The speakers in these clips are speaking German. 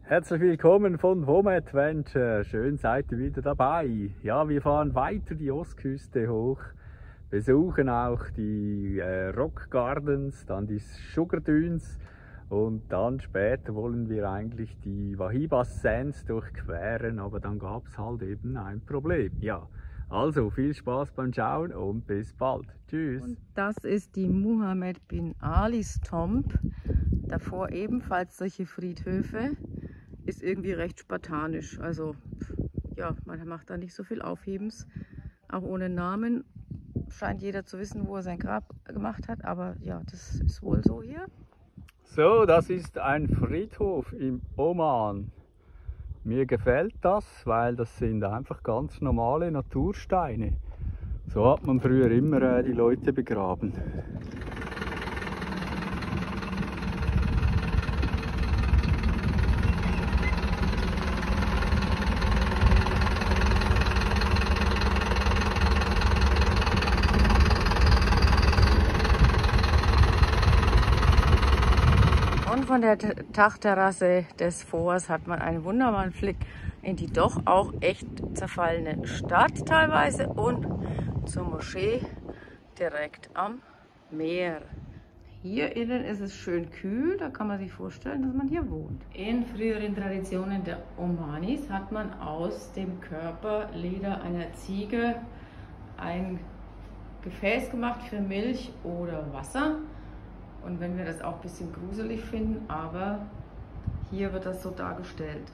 Herzlich willkommen von Home Adventure. Schön seid ihr wieder dabei. Ja, wir fahren weiter die Ostküste hoch, besuchen auch die Rock Gardens, dann die Sugar Dunes und dann später wollen wir eigentlich die Wahibas Sands durchqueren, aber dann gab es halt eben ein Problem. Ja, also viel Spaß beim Schauen und bis bald. Tschüss. Und das ist die Muhammad bin Ali's Tomb. Davor ebenfalls solche Friedhöfe. Ist irgendwie recht spartanisch. Also ja, man macht da nicht so viel Aufhebens. Auch ohne Namen. Scheint jeder zu wissen, wo er sein Grab gemacht hat. Aber ja, das ist wohl so hier. So, das ist ein Friedhof im Oman. Mir gefällt das, weil das sind einfach ganz normale Natursteine. So hat man früher immer die Leute begraben. Und von der Dachterrasse des Forts hat man einen wunderbaren Blick in die doch auch echt zerfallene Stadt teilweise und zur Moschee direkt am Meer. Hier innen ist es schön kühl, da kann man sich vorstellen, dass man hier wohnt. In früheren Traditionen der Omanis hat man aus dem Körperleder einer Ziege ein Gefäß gemacht für Milch oder Wasser. Und wenn wir das auch ein bisschen gruselig finden, aber hier wird das so dargestellt.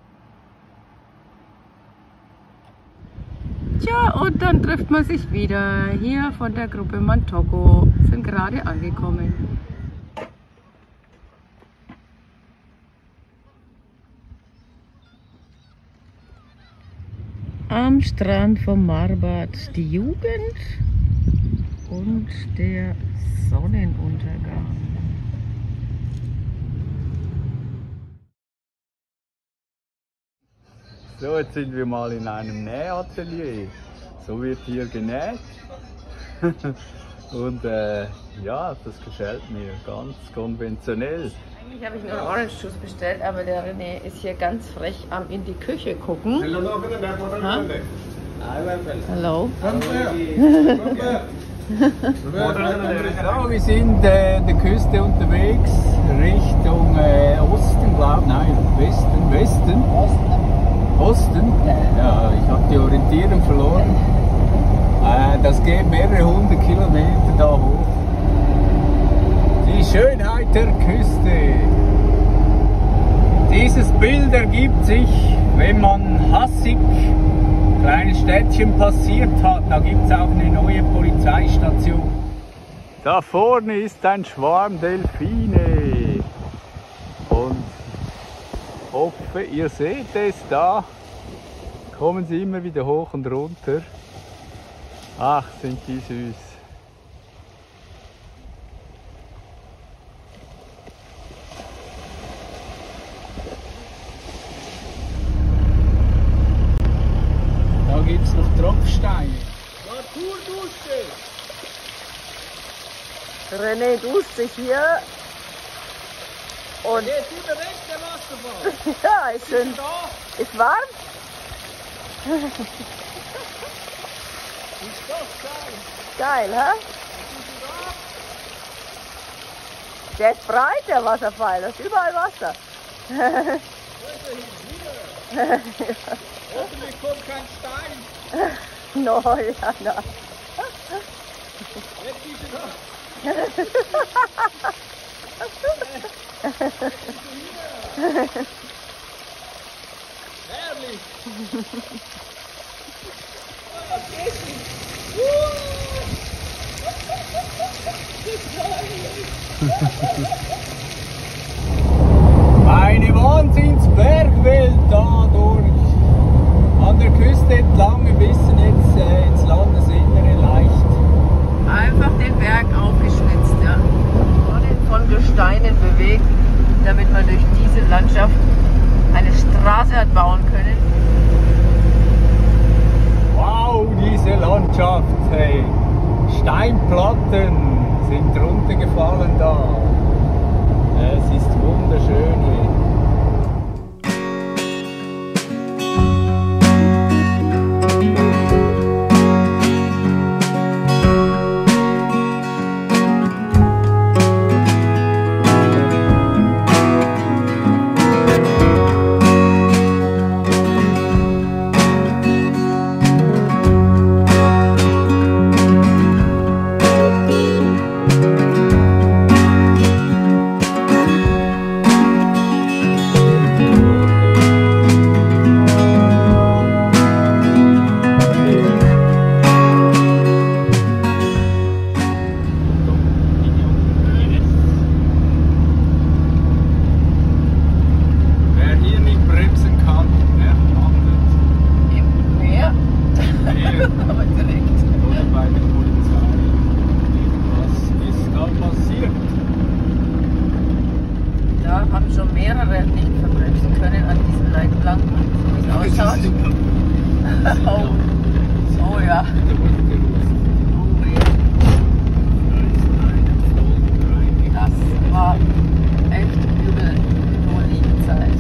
Tja, und dann trifft man sich wieder hier von der Gruppe Mantoko. Sind gerade angekommen. Am Strand vom Marbad die Jugend und der Sonnenuntergang. So, jetzt sind wir mal in einem Nähatelier. So wird hier genäht. Und ja, das gefällt mir ganz konventionell. Eigentlich habe ich nur Orange Juice bestellt, aber der René ist hier ganz frech am in die Küche gucken. Hallo. Ja, wir sind der Küste unterwegs, Richtung Osten, glaube ich. Nein, Westen. Osten? Ja, ich habe die Orientierung verloren. Das geht mehrere hundert Kilometer da hoch. Die Schönheit der Küste. Dieses Bild ergibt sich, wenn man Hassig, kleines Städtchen, passiert hat. Da gibt es auch eine neue Polizeistation. Da vorne ist ein Schwarm Delfine. Und ich hoffe, ihr seht es da. Kommen sie immer wieder hoch und runter. Ach, sind die süß. Da gibt es noch Tropfsteine. Naturdusche! René duscht sich hier. Und Geht über rechte Wasserfall. ja, ist schön. Ist warm? Ist doch geil. Geil, hä? Der ist breit, der Wasserfall. Da ist überall Wasser. Hoffentlich kommt kein Stein. No, ja, na. Jetzt ist er da. Herrlich. Was geht nicht? Eine Wahnsinnsbergwelt da durch. An der Küste entlang, ein bisschen jetzt ins Landesinnere leicht. Einfach den Berg aufgeschnitzt, ja. Von Gesteinen bewegt, damit man durch diese Landschaft eine Straße hat bauen können. Wow, diese Landschaft, hey. Steinplatten sind runtergefallen da. Es ist wunderschön hier. lang, so wie es ausschaut. Oh ja. Das war echt übel, nur Liegenzeit.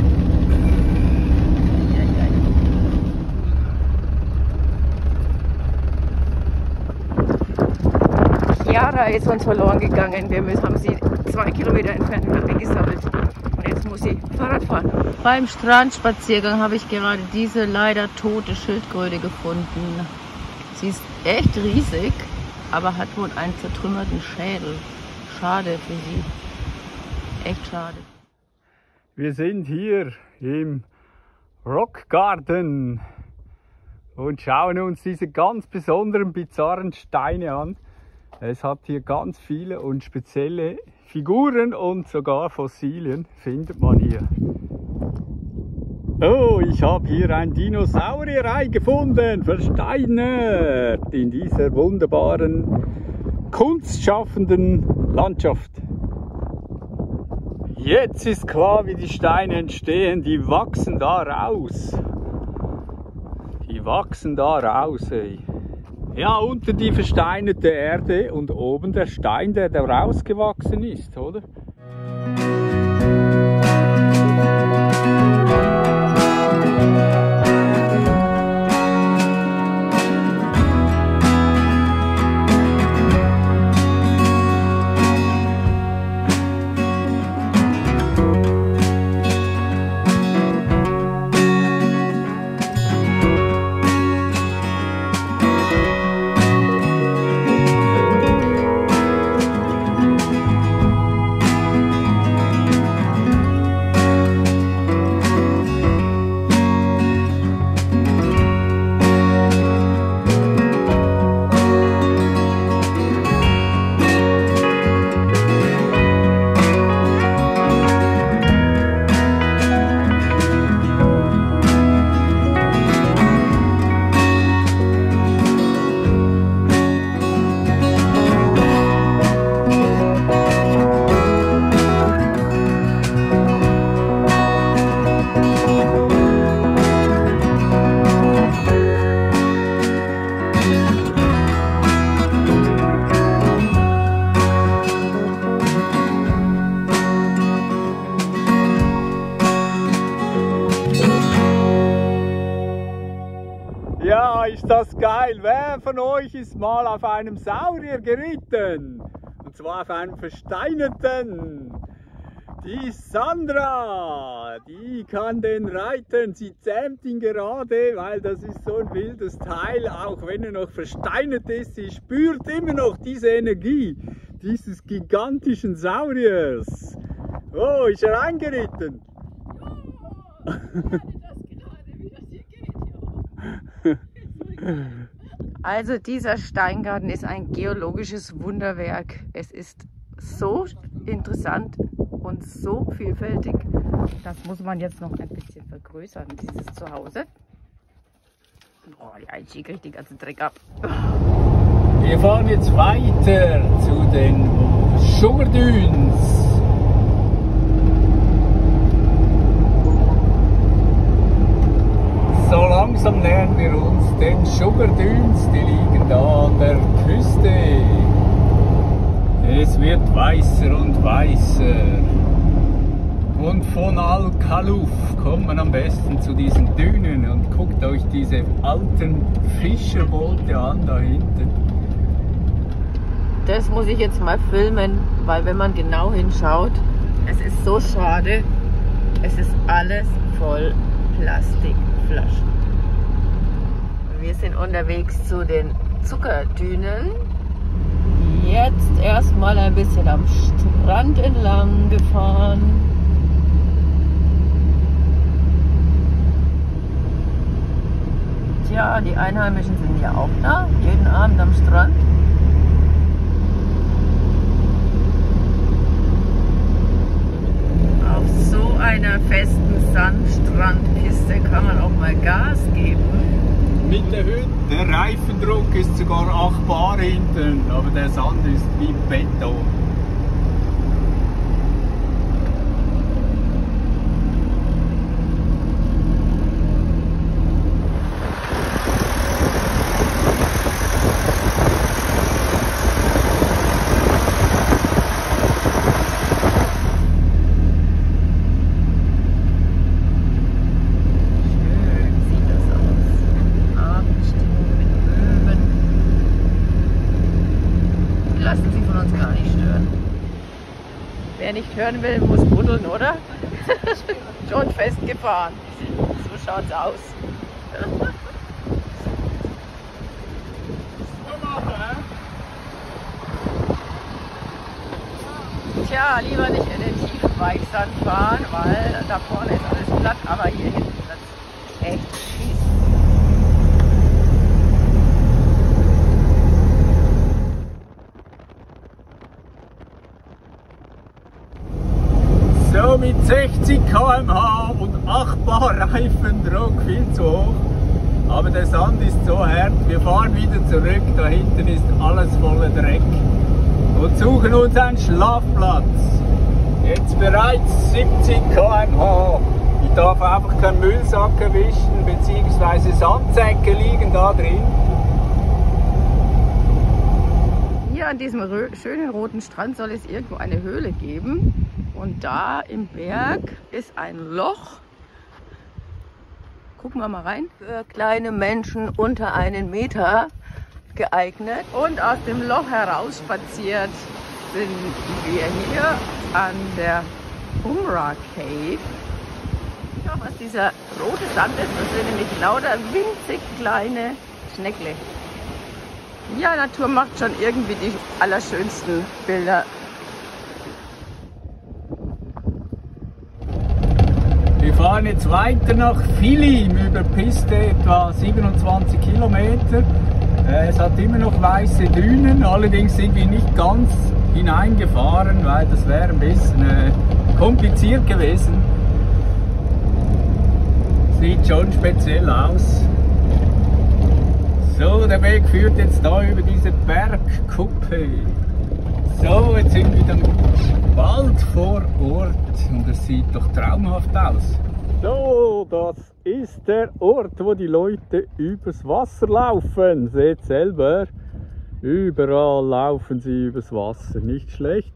Chiara ist uns verloren gegangen. Wir haben sie 2 Kilometer entfernt eingesammelt. Und jetzt muss sie Fahrrad fahren. Beim Strandspaziergang habe ich gerade diese leider tote Schildkröte gefunden. Sie ist echt riesig, aber hat wohl einen zertrümmerten Schädel. Schade für sie. Echt schade. Wir sind hier im Rock Garden und schauen uns diese ganz besonderen, bizarren Steine an. Es hat hier ganz viele und spezielle Figuren und sogar Fossilien findet man hier. Oh, ich habe hier ein Dinosaurierei gefunden, versteinert in dieser wunderbaren, kunstschaffenden Landschaft. Jetzt ist klar, wie die Steine entstehen, die wachsen da raus. Die wachsen da raus, ey. Ja, unter die versteinerte Erde und oben der Stein, der da rausgewachsen ist, oder? Ja, ist das geil. Wer von euch ist mal auf einem Saurier geritten? Und zwar auf einem versteinerten. Die Sandra, die kann den reiten. Sie zähmt ihn gerade, weil das ist so ein wildes Teil. Auch wenn er noch versteinert ist, sie spürt immer noch diese Energie dieses gigantischen Sauriers. Oh, ist er eingeritten? Also dieser Steingarten ist ein geologisches Wunderwerk. Es ist so interessant und so vielfältig. Das muss man jetzt noch ein bisschen vergrößern, dieses Zuhause. Oh, die Aichi kriegt den ganzen Dreck ab. Wir fahren jetzt weiter zu den Sugar Dunes. So langsam nähern wir uns den Sugar Dunes, die liegen da an der Küste. Es wird weißer und weißer. Und von Al-Khaluf kommt man am besten zu diesen Dünen und guckt euch diese alten Fischerboote an da hinten. Das muss ich jetzt mal filmen, weil wenn man genau hinschaut, es ist so schade, es ist alles voll Plastikflaschen. Wir sind unterwegs zu den Zuckerdünen. Jetzt erstmal ein bisschen am Strand entlang gefahren. Tja, die Einheimischen sind ja auch da, jeden Abend am Strand. Auf so einer festen Sandstrandpiste kann man auch mal Gas geben. Mit der Hütte. Der Reifendruck ist sogar 8 Bar hinten, aber der Sand ist wie Beton. Wer nicht hören will, muss buddeln, oder? Schon festgefahren. So schaut's aus. Tja, lieber nicht in den tiefen Weichsand fahren, weil da vorne ist alles platt, aber hier hinten wird's echt schießen. So mit 60 km/h und 8 Bar Reifendruck, viel zu hoch. Aber der Sand ist so hart, wir fahren wieder zurück, da hinten ist alles voller Dreck. Und suchen uns einen Schlafplatz. Jetzt bereits 70 km/h. Ich darf einfach keinen Müllsack erwischen, beziehungsweise Sandsäcke liegen da drin. Hier an diesem schönen roten Strand soll es irgendwo eine Höhle geben. Und da im Berg ist ein Loch. Gucken wir mal rein. Für kleine Menschen unter 1 Meter geeignet. Und aus dem Loch heraus spaziert sind wir hier an der Umrah Cave. Ja, was dieser rote Sand ist, das sind nämlich lauter winzig kleine Schneckle. Ja, Natur macht schon irgendwie die allerschönsten Bilder. Wir fahren jetzt weiter nach Philim über Piste, etwa 27 Kilometer. Es hat immer noch weiße Dünen, allerdings sind wir nicht ganz hineingefahren, weil das wäre ein bisschen kompliziert gewesen. Sieht schon speziell aus. So, der Weg führt jetzt da über diese Bergkuppe. So, jetzt sind wir dann bald vor Ort und es sieht doch traumhaft aus. So, das ist der Ort, wo die Leute übers Wasser laufen. Seht selber, überall laufen sie übers Wasser, nicht schlecht.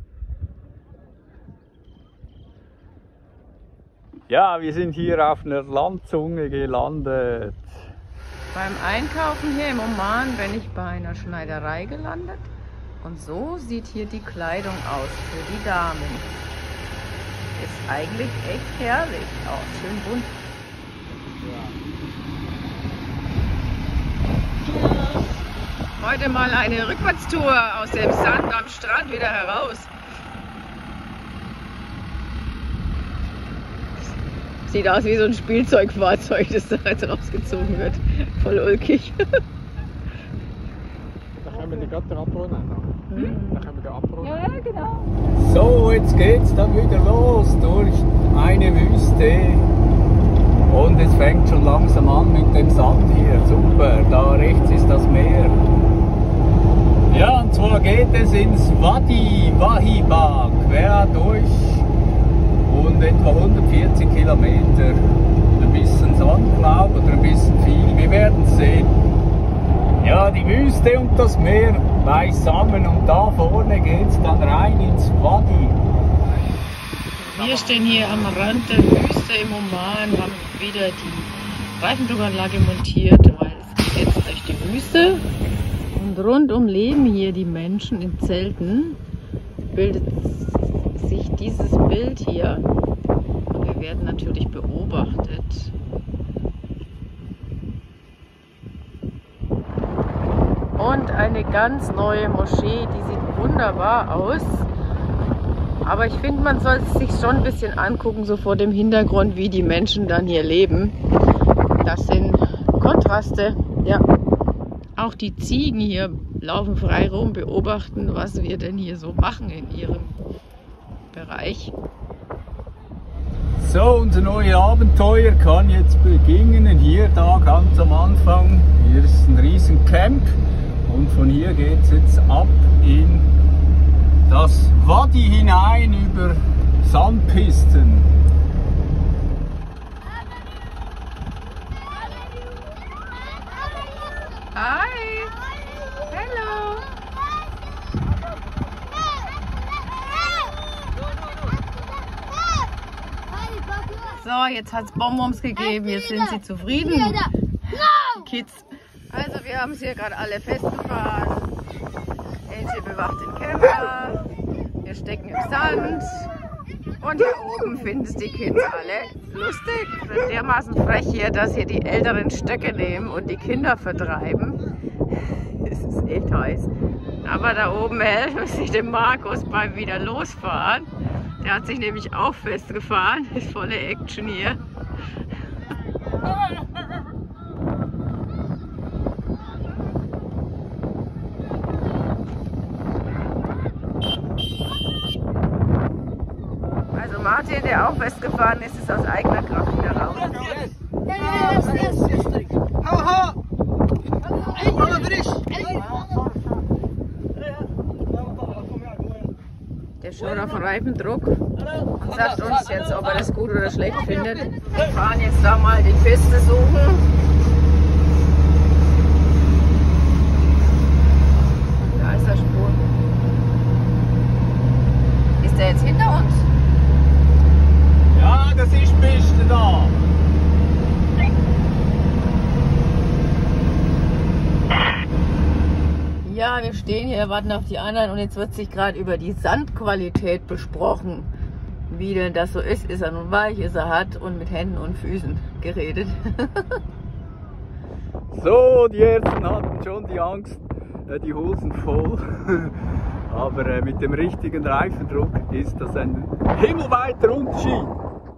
Ja, wir sind hier auf einer Landzunge gelandet. Beim Einkaufen hier im Oman bin ich bei einer Schneiderei gelandet. Und so sieht hier die Kleidung aus für die Damen. Ist eigentlich echt herrlich aus, schön bunt. Ja. Heute mal eine Rückwärtstour aus dem Sand am Strand wieder heraus. Sieht aus wie so ein Spielzeugfahrzeug, das da jetzt rausgezogen wird. Voll ulkig. Da können wir die gerade abrunden. Da können wir die abrunden. Ja, genau. So, jetzt geht's dann wieder los durch eine Wüste. Und es fängt schon langsam an mit dem Sand hier. Super, da rechts ist das Meer. Ja, und zwar geht es ins Wadi Wahibah quer durch und etwa 140 Kilometer. Ein bisschen Sand, glaube ich, oder ein bisschen viel. Wir werden es sehen. Ja, die Wüste und das Meer beisammen und da vorne geht es dann rein ins Wadi. Wir stehen hier am Rand der Wüste im Oman, haben wieder die Reifendruckanlage montiert, weil es geht jetzt durch die Wüste. Und rundum leben hier die Menschen in Zelten, bildet sich dieses Bild hier. Und wir werden natürlich beobachtet. Und eine ganz neue Moschee, die sieht wunderbar aus. Aber ich finde, man soll es sich schon ein bisschen angucken, so vor dem Hintergrund, wie die Menschen dann hier leben. Das sind Kontraste, ja. Auch die Ziegen hier laufen frei rum, beobachten, was wir denn hier so machen in ihrem Bereich. So, unser neues Abenteuer kann jetzt beginnen. Hier, da ganz am Anfang. Hier ist ein riesen Camp. Und von hier geht es jetzt ab in das Wadi hinein über Sandpisten. Hi! Hello! So, jetzt hat es Bonbons gegeben, jetzt sind sie zufrieden. Die Kids. Also wir haben sie hier gerade alle festgefahren. Angel bewacht den Camper. Wir stecken im Sand. Und hier oben finden es die Kids alle lustig. Sind dermaßen frech hier, dass hier die älteren Stöcke nehmen und die Kinder vertreiben. Es ist echt heiß. Aber da oben helfen sie dem Markus beim wieder losfahren. Der hat sich nämlich auch festgefahren. Ist volle Action hier. Also Martin, der auch festgefahren ist, ist aus eigener Kraft wieder raus. Der ist schon auf Reifendruck und sagt uns jetzt, ob er das gut oder schlecht findet. Wir fahren jetzt da mal die Piste suchen. Da ist der Spur. Ist der jetzt hinter uns? Ja, das ist die Piste da. Ja, wir stehen hier, warten auf die anderen und jetzt wird sich gerade über die Sandqualität besprochen. Wie denn das so ist er nun weich, ist er hart und mit Händen und Füßen geredet. So, die ersten hatten schon die Angst, die Hosen voll. Aber mit dem richtigen Reifendruck ist das ein himmelweiter Unterschied.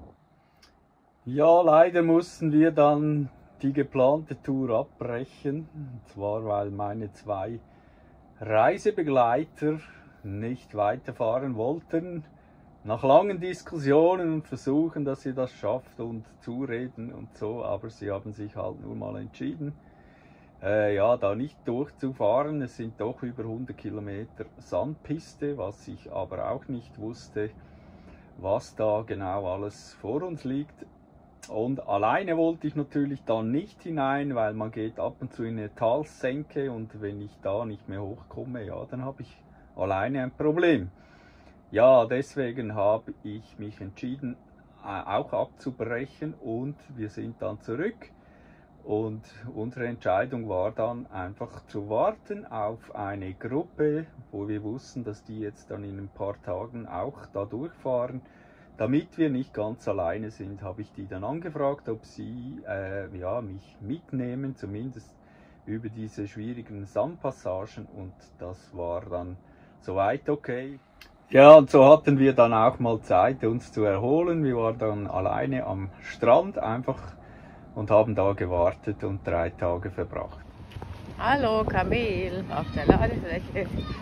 Ja, leider mussten wir dann die geplante Tour abbrechen. Und zwar, weil meine zwei Reisebegleiter nicht weiterfahren wollten. Nach langen Diskussionen und Versuchen, dass sie das schafft und Zureden und so, aber sie haben sich halt nur mal entschieden, ja, da nicht durchzufahren. Es sind doch über 100 Kilometer Sandpiste, was ich aber auch nicht wusste, was da genau alles vor uns liegt. Und alleine wollte ich natürlich dann nicht hinein, weil man geht ab und zu in eine Talsenke und wenn ich da nicht mehr hochkomme, ja, dann habe ich alleine ein Problem. Ja, deswegen habe ich mich entschieden, auch abzubrechen und wir sind dann zurück. Und unsere Entscheidung war dann einfach zu warten auf eine Gruppe, wo wir wussten, dass die jetzt dann in ein paar Tagen auch da durchfahren. Damit wir nicht ganz alleine sind, habe ich die dann angefragt, ob sie ja, mich mitnehmen, zumindest über diese schwierigen Sandpassagen, und das war dann soweit okay. Ja, und so hatten wir dann auch mal Zeit, uns zu erholen. Wir waren dann alleine am Strand einfach und haben da gewartet und 3 Tage verbracht. Hallo Kamel auf der Ladefläche.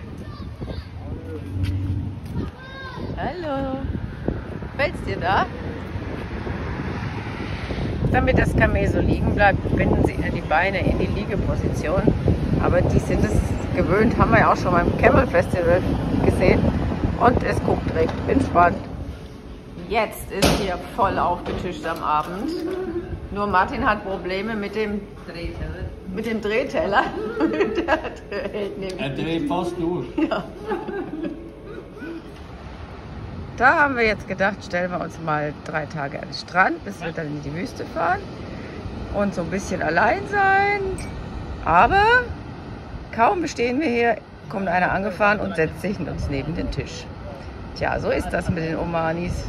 Hallo. Fällt's dir da? Damit das Kamel so liegen bleibt, binden Sie die Beine in die Liegeposition. Aber die sind es gewöhnt, haben wir ja auch schon beim Camel Festival gesehen. Und es guckt recht entspannt. Jetzt ist hier voll aufgetischt am Abend. Nur Martin hat Probleme mit dem Drehteller. Mit dem Drehteller. Er dreht fast durch. Ja. Da haben wir jetzt gedacht, stellen wir uns mal 3 Tage an den Strand, bis wir dann in die Wüste fahren und so ein bisschen allein sein. Aber kaum bestehen wir hier, kommt einer angefahren und setzt sich uns neben den Tisch. Tja, so ist das mit den Omanis.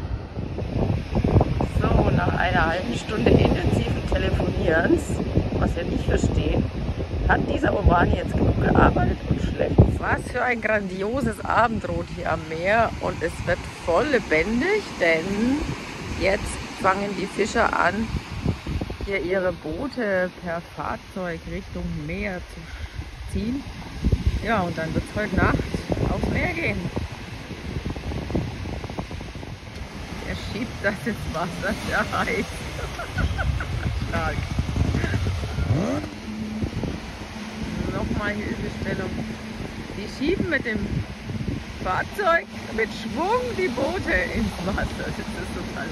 So, nach einer halben Stunde intensiven Telefonierens, was wir nicht verstehen, hat dieser Omani jetzt genug gearbeitet und schläft. Was für ein grandioses Abendrot hier am Meer, und es wird voll lebendig, denn jetzt fangen die Fischer an, hier ihre Boote per Fahrzeug Richtung Meer zu ziehen. Ja, und dann wird es heute Nacht aufs Meer gehen. Er schiebt das ins Wasser, das ist ja heiß. Stark. Nochmal hier Hilfestellung. Die schieben mit dem Fahrzeug mit Schwung die Boote ins Wasser. Das ist total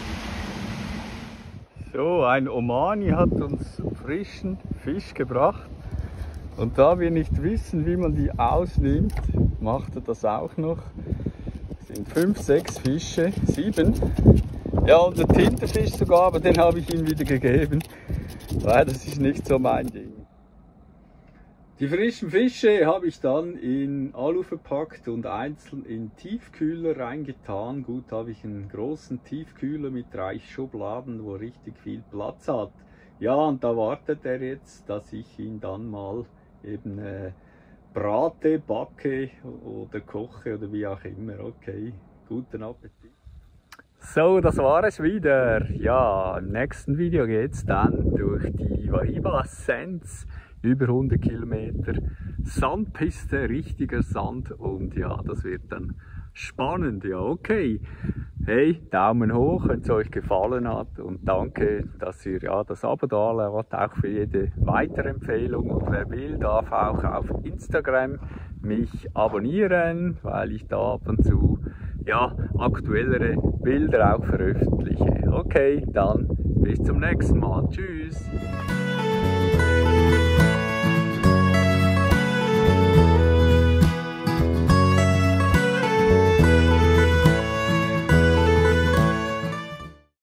lustig. So, ein Omani hat uns frischen Fisch gebracht. Und da wir nicht wissen, wie man die ausnimmt, macht er das auch noch. Es sind 5, 6 Fische, 7. Ja, und der Tintenfisch sogar, aber den habe ich ihm wieder gegeben, weil das ist nicht so mein Ding. Die frischen Fische habe ich dann in Alu verpackt und einzeln in Tiefkühler reingetan. Gut, habe ich einen großen Tiefkühler mit 3 Schubladen, wo richtig viel Platz hat. Ja, und da wartet er jetzt, dass ich ihn dann mal eben brate, backe oder koche oder wie auch immer. Okay, guten Appetit. So, das war es wieder. Ja, im nächsten Video geht es dann durch die Wahiba Sands. Über 100 Kilometer Sandpiste, richtiger Sand, und ja, das wird dann spannend. Ja, okay. Hey, Daumen hoch, wenn es euch gefallen hat, und danke, dass ihr ja das Abo da lasst, auch für jede weitere Empfehlung. Und wer will, darf auch auf Instagram mich abonnieren, weil ich da ab und zu ja aktuellere Bilder auch veröffentliche. Okay, dann bis zum nächsten Mal. Tschüss.